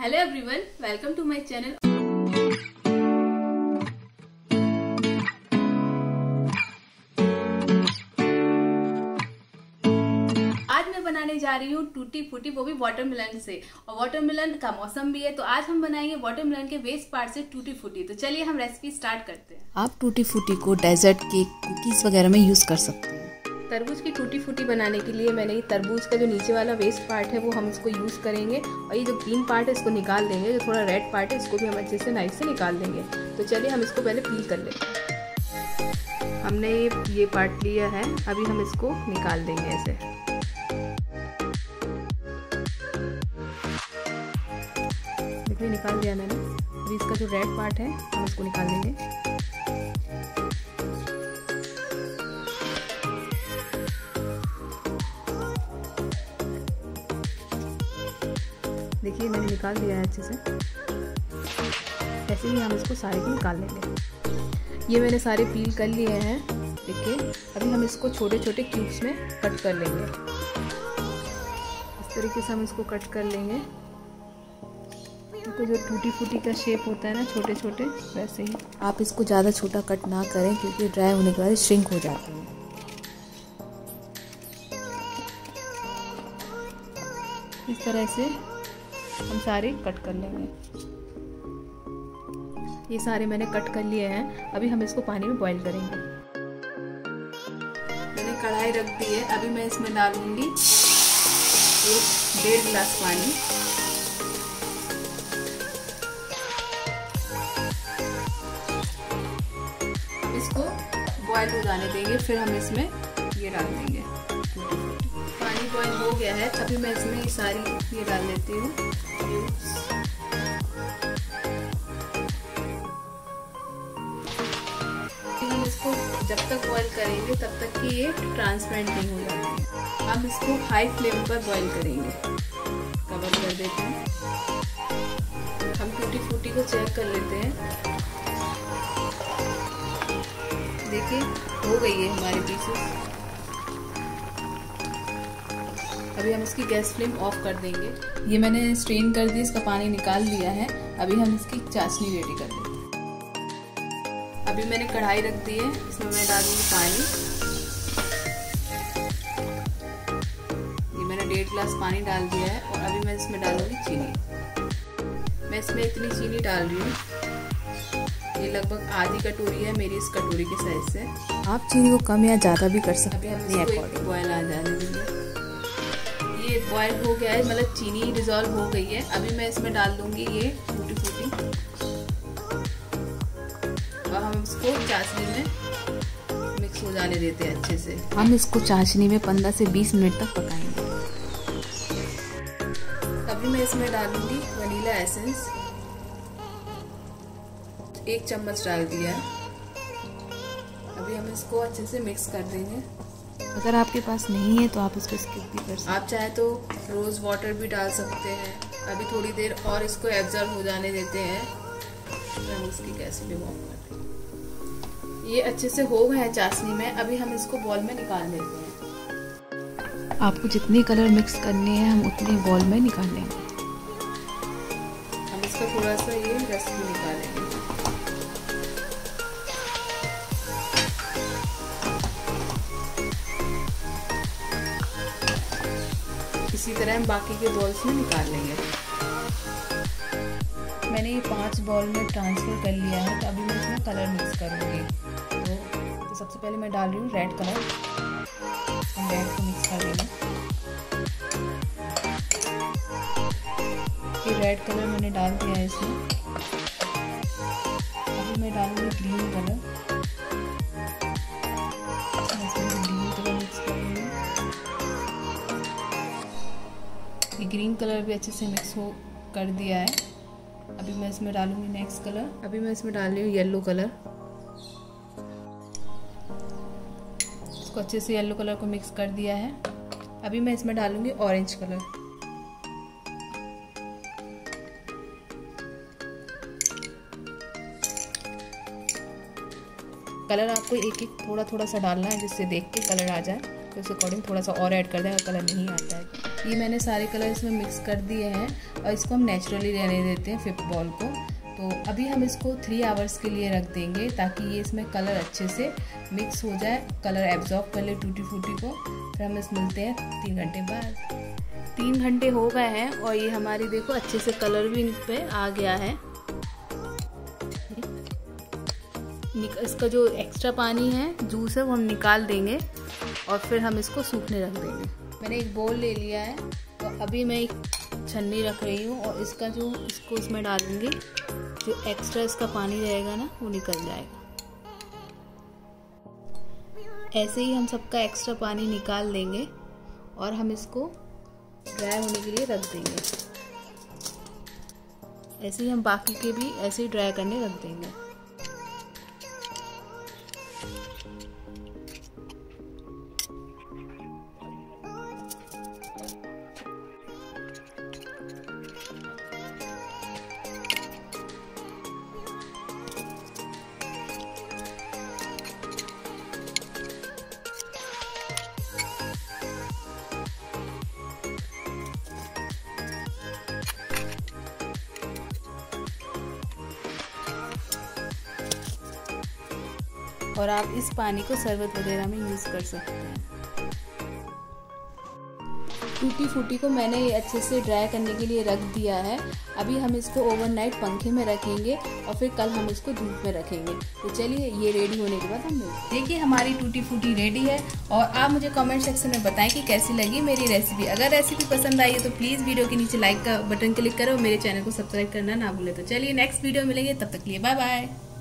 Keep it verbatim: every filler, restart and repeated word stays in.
Hello everyone, welcome to my channel. आज मैं बनाने जा रही हूँ टूटी फूटी, वो भी वाटरमेलन से। और वाटरमेलन का मौसम भी है, तो आज हम बनाएंगे वाटरमेलन के वेस्ट पार्ट से टूटी फूटी। तो चलिए हम रेसिपी स्टार्ट करते हैं। आप टूटी फूटी को डेजर्ट केक, कुकीज वगैरह में यूज कर सकते हैं। तरबूज की टूटी फूटी बनाने के लिए मैंने ये तरबूज का जो नीचे वाला वेस्ट पार्ट है वो हम इसको यूज़ करेंगे, और ये जो ग्रीन पार्ट है इसको निकाल देंगे। जो थोड़ा रेड पार्ट है इसको भी हम अच्छे से नाइफ से निकाल देंगे। तो चलिए हम इसको पहले पील कर लेते हैं। हमने ये ये पार्ट लिया है, अभी हम इसको निकाल देंगे ऐसे। देखिए निकाल दिया मैंने। अभी इसका जो रेड पार्ट है हम इसको निकाल देंगे। देखिए मैंने निकाल दिया है अच्छे से। ऐसे ही हम इसको सारे को निकाल लेंगे। ये मैंने सारे पील कर लिए हैं। देखिए अभी हम इसको छोटे छोटे क्यूब्स में कट कर लेंगे। इस तरीके से हम इसको कट कर लेंगे। तो जो टूटी फूटी का शेप होता है ना, छोटे छोटे, वैसे ही। आप इसको ज़्यादा छोटा कट ना करें क्योंकि ड्राई होने के बाद श्रिंक हो जाते हैं। इस तरह से हम सारे कट कर लेंगे। ये सारे मैंने कट कर लिए हैं। अभी हम इसको पानी में बॉईल करेंगे। मैंने कढ़ाई रख दी है। अभी मैं इसमें डालूंगी एक डेढ़ गिलास पानी। इसको बॉईल हो जाने देंगे, फिर हम इसमें ये डाल देंगे। पानी बॉईल हो गया है। अभी मैं इसमें ये सारी ये डाल देती हूँ। हम इसको जब तक बॉईल करेंगे तब तक कि ये ट्रांसपेरेंट नहीं हो जाएगी। हम इसको हाई फ्लेम पर बॉईल करेंगे। कवर कर देते हैं। हम टूटी फूटी को चेक कर लेते हैं। देखिए हो गई है हमारी पीसेस। अभी हम इसकी गैस फ्लेम ऑफ कर देंगे। ये मैंने स्ट्रेन कर दी, इसका पानी निकाल लिया है। अभी हम इसकी चाशनी रेडी कर लेंगे। अभी मैंने कढ़ाई रख दी है, इसमें मैं डालूंगी पानी। ये मैंने डेढ़ गिलास पानी डाल दिया है। और अभी मैं इसमें डालूंगी चीनी। मैं इसमें इतनी चीनी डाल रही हूँ। ये लगभग आधी कटोरी है मेरी इस कटोरी के साइज से। आप चीनी को कम या ज़्यादा भी कर सकते हैं। अभी हम इसको एक बॉयल आ जाने देंगे। ये बॉयल हो गया है, मतलब चीनी डिजॉल्व हो गई है। अभी मैं इसमें डाल दूंगी ये टूटी फूटी, और हम इसको चाशनी में मिक्स हो जाने देते हैं अच्छे से। हम इसको चाशनी में पंद्रह से बीस मिनट तक पकाएंगे। अभी मैं इसमें डालूंगी वनीला एसेंस। एक चम्मच डाल दिया। अभी हम इसको अच्छे से मिक्स कर देंगे। अगर आपके पास नहीं है तो आप इसको स्किप भी कर सकते हैं। आप चाहे तो रोज वाटर भी डाल सकते हैं। अभी थोड़ी देर और इसको एब्जॉर्ब हो जाने देते हैं। हम इसकी गैस फ्लेम ऑफ करते हैं। ये अच्छे से हो गए हैं चाशनी में। अभी हम इसको बॉल में निकाल लेते हैं। आपको जितने कलर मिक्स करने हैं हम उतने बॉल में निकाल लेंगे। हम इसका थोड़ा सा ये रस भी निकालेंगे। इसी तरह हम बाकी के बॉल्स में निकाल लेंगे। मैंने ये पांच बॉल में ट्रांसफर कर लिया है। तो अभी मैं इसमें कलर मिक्स करूँगी। तो, तो सबसे पहले मैं डाल रही हूँ रेड कलर। हम रेड को मिक्स कर लेंगे। ये रेड कलर मैंने डाल दिया है इसमें। अभी मैं डालूँगी green colour. Green colour mix करूँगी। ये ग्रीन कलर भी अच्छे से मिक्स हो कर दिया है। अभी मैं इसमें डालूंगी नेक्स्ट कलर। अभी मैं इसमें डाल रही हूँ येलो कलर। इसको अच्छे से येलो कलर को मिक्स कर दिया है। अभी मैं इसमें डालूंगी ऑरेंज कलर। कलर आपको एक एक थोड़ा थोड़ा सा डालना है, जिससे देख के कलर आ जाए। तो उस अकॉर्डिंग थोड़ा सा और ऐड कर दें अगर कलर नहीं आता है। ये मैंने सारे कलर इसमें मिक्स कर दिए हैं और इसको हम नेचुरली रहने देते हैं फिफ्थ बॉल को। तो अभी हम इसको थ्री आवर्स के लिए रख देंगे ताकि ये इसमें कलर अच्छे से मिक्स हो जाए, कलर एब्जॉर्ब कर ले टूटी फूटी को। फिर हम इस मिलते हैं तीन घंटे बाद। तीन घंटे हो गए हैं और ये हमारी देखो अच्छे से कलर भी इन पे आ गया है। इसका जो एक्स्ट्रा पानी है, जूस है, वो हम निकाल देंगे और फिर हम इसको सूखने रख देंगे। मैंने एक बोल ले लिया है तो अभी मैं एक छन्नी रख रही हूँ और इसका जो इसको इसमें डालूंगी, जो एक्स्ट्रा इसका पानी रहेगा ना वो निकल जाएगा। ऐसे ही हम सबका एक्स्ट्रा पानी निकाल देंगे और हम इसको ड्राई होने के लिए रख देंगे। ऐसे ही हम बाकी के भी ऐसे ही ड्राई करने रख देंगे। और आप इस पानी को शरबत वगैरह में यूज़ कर सकते हैं। टूटी फूटी को मैंने ये अच्छे से ड्राई करने के लिए रख दिया है। अभी हम इसको ओवरनाइट पंखे में रखेंगे और फिर कल हम इसको धूप में रखेंगे। तो चलिए ये रेडी होने के बाद हम देखिए हमारी टूटी फूटी रेडी है। और आप मुझे कमेंट सेक्शन में बताएं कि कैसी लगी मेरी रेसिपी। अगर रेसिपी पसंद आई है तो प्लीज़ वीडियो के नीचे लाइक का बटन क्लिक करो और मेरे चैनल को सब्सक्राइब करना ना भूलें। तो चलिए नेक्स्ट वीडियो मिलेंगे, तब तक के लिए बाय बाय।